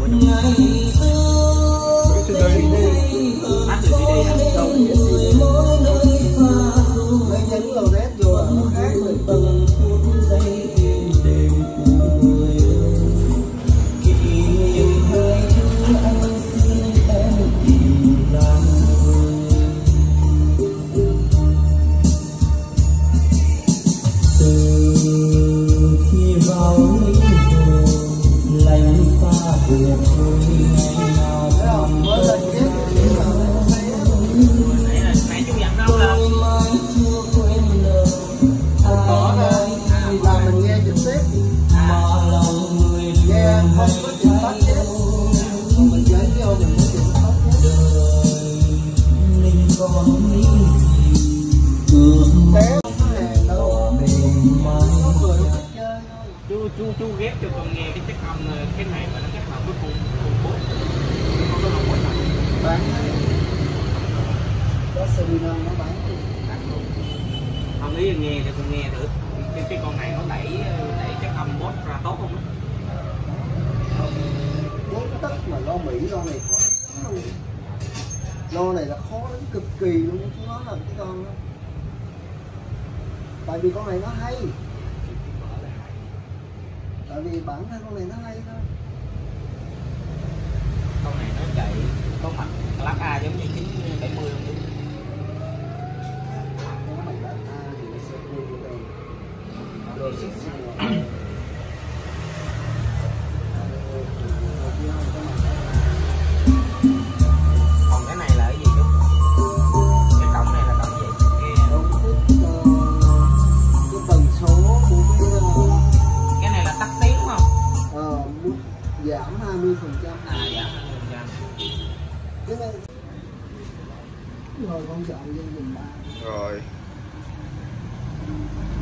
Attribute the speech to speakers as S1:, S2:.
S1: Hát từ CD hả? Đâu lấy nhấn lô nét vô là nó khác rồi. Chú ghép cho con nghe cái chất âm cái này mà nó kết hợp với cùng bốt bán có seminar nó bán luôn. Không ý nghe cho con nghe thử cái con này nó đẩy chất âm bốt ra tốt không? Bốt tất mà lo Mỹ lo này khó lắm. Lo này là khó lắm cực kỳ luôn, chúng nó là cái con đó. Tại vì con này nó hay. Tại vì bản thân con này nó hay thôi. Con này nó chạy có mặt class A giống như 970 không? Nếu mà class A thì nó sẽ vui như đây. Còn cái này là cái gì chú? Cái cổng này là cổng gì? Cái tần số của cái này là tắt tiếng đúng không? Giảm 20%. Giảm 20%. Cái này rồi con chọn dân dùng 3.
S2: Rồi.